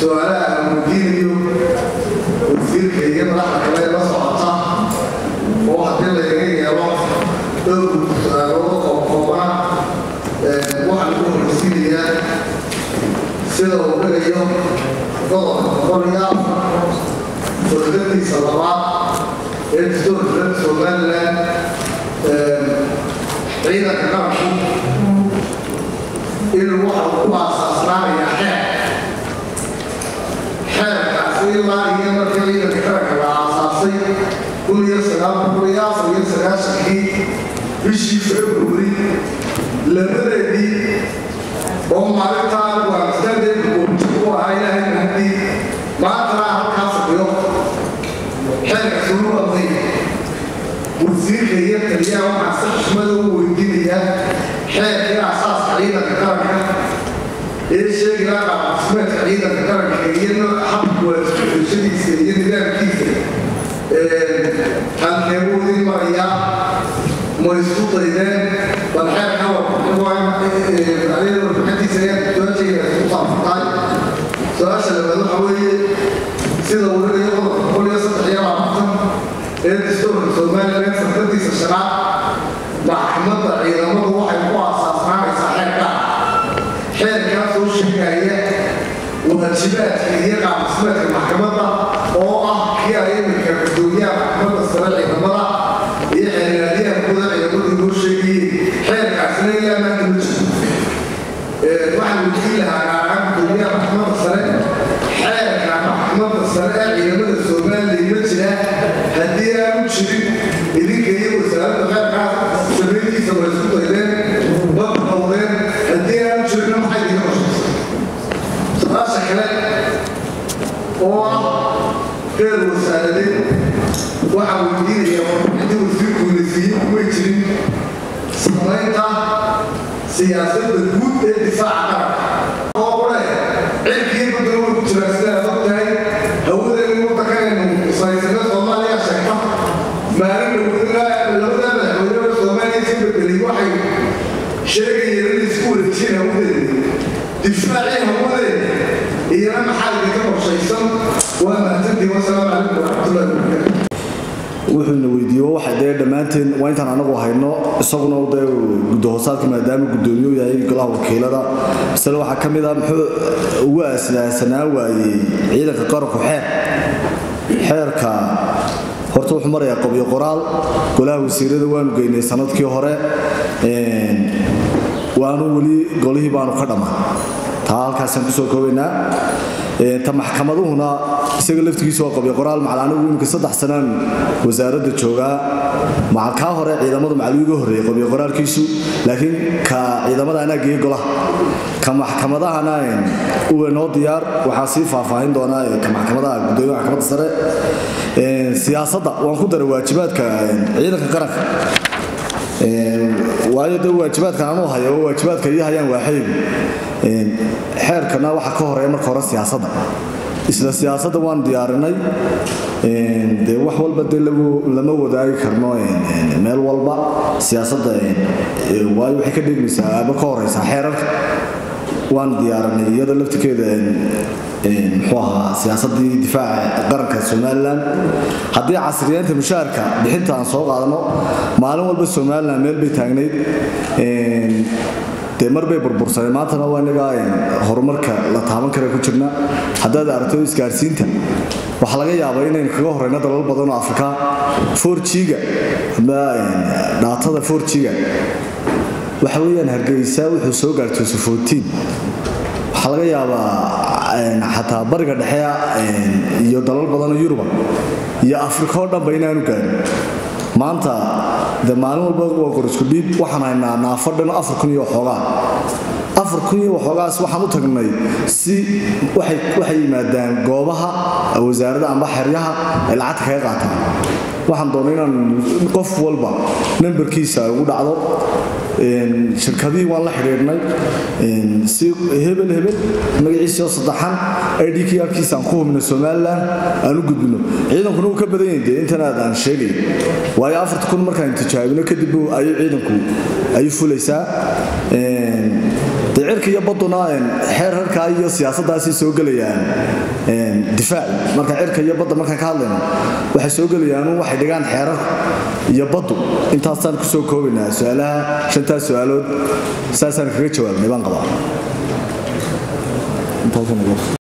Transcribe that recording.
سؤالها المدير وزير كي يمنح كمان بس وقتها وواحد يلا يجي يروح وقوما واحد يكون رسيلي سيدة وبقى يوم قرية فردتني صلوات الدكتور فرنس وقال عيدك كرمكم الروح وقوع أسرار يا حال الله هي مركزية كرك الأساسي كل يسلم كل يسلم شكي بشي فبروري لمدة هم عرفتها وأستخدم وجوه هاي هندي ما ترى هالكاس اليوم حال سنو أضيء وزير هي تريا ومع سحش مدو ويدينيا حال كده أساس عيدة كرك الشيء اللي أنا سمعت عيدة كرك هي حب وشدي سيدي ده كيف كان يقول لي مريا ميسوط إذا والحال هو عليه الحديث سيد توجه سلطان فقاي سؤال لما نروح حوالي سيدة ولا يغلط كل يسطح يا عبد الدستور السلماني اللي ينسى تدرس الشرع محمد عيدة مرة واحد قوة أساسنا يصحيح حال كانت الشكاية والواجبات هي قاعدة تسمع المحكمة كي أيام الدنيا محكمة الصلاة المرة يعني ليها القدر يقول إنه شيء حال عسلية ما تمشي واحد يقول لها عن الدنيا محكمة الصلاة حال محكمة الصلاة يقول السلمان اللي يمشي هديها مشي إذن كي وسألت غير سبيلي سوى إذن بطل أولين هديها مشي لهم حاجة رأس كلام هو غير وسائلين وعودين يا عندي وزير كونسيين ويجرين صنايعة سياسة الوجود الدفاع هو ولا عندي بدون ترسل وقتها هو ده المتكلم سياسة والله لا شك ما إنه لو ده الصومالي سبب اللي واحد شيء يريد يقول الشيء هو دفاعي هو هي أهم حاجة كما شيء وما تدي والسلام عليكم ورحمة الله وبركاته. وحنا ويديو واحد دمانتين وين كان أنا وهاينو الصغنا وده جدوسات كما دام جدونيو يعني كلها وكيلة ده بس لو حكم ده واسنا وعيدك القرق حيرك horta wuxuu maray qabiyo qoraal golaha wasiirada waan geynay sanadkii hore waanu wali golihii baanu ka dhamaa taa halkaas aan ku soo koobaynaa ta maxkamaduhuna isaga laftigiisa waa qabiyo qoraal macalanagu imika 3 sanaan wasaaradda jooga macalka hore ciidamada macalwiga horeeyay qabiyo qoraalkiisu laakiin ka ciidamada anaagii golaha ka maxkamadahana uu noo diyaar waxa si faahfaahin doona ka maxkamadaha gudoomiyaha maxkamadda sare siyaasadda waan ku daray waajibaadka ciidanka qaranka waayo dad waajibaadka aanu hayo waajibaadka ay hayaan waaxid xeerkana waxa ka horeeya marka hore siyaasadda isla siyaasadda waan diyaarinay de wax walba lama wadaagi karno meel walba siyaasadda waayo waxay ka dhigmaysaa ama ka horeysa xeerarka waan diyaarinay iyada laftigeeda muxuu siyaasadii difaaca qaranka Soomaaliland hadii casriyeenta mushaarka bixinta aan soo qaadano maalin walba Soomaaliland meel bay taagnayd mar bay burbursan maantana waa inaga horumarka la taaban kara ku jirna hadda aragtay isgaarsiinta waxa laga yaabaa inay kaga horeyna dalal badan oo Afrika 4G-ga ama daatada 4G-ga waxa weeyaan Hargeysa wuxuu soo gaartay 14 waxa laga yaabaa xataa bariga dhexe iyo dalal badan oo Yurub iyo Afrika oo dhan baynaanu gaarin maanta de maalin walba waa qorsku dhiib waxaan haynaa naafadhan 4,000 iyo xoogaa 4,000 iyo xoogaas waxaan u tagnay si waxay yimaadaan goobaha wasaaradda ama xeryaha lacag kaga qaataan waxaan doonay inaan qof walba numberkiisa ugu dhacdo shirkadii waan la xiriirnay si hebel magaciisa saddexan IDK-kiisa aan ku hubino Soomaaliland aan u gudbino ciidankuna uu ka badan yahay internet aan sheegay waayo 4,000 markaan tijaabino kadib ay ciidanku ay fulaysaa cirka iyo baduna xeer halka iyo siyaasaddaasi soo galayaan difaaci marka cirka iyo badda markaan ka hadlayno waxay soo galayaan waxay dhigaan xeerar iyo baddu intaasaan ku soo koobaynaa su'aalaha shantaas su'aalood saasaan kaga jawaabnay baan qabaa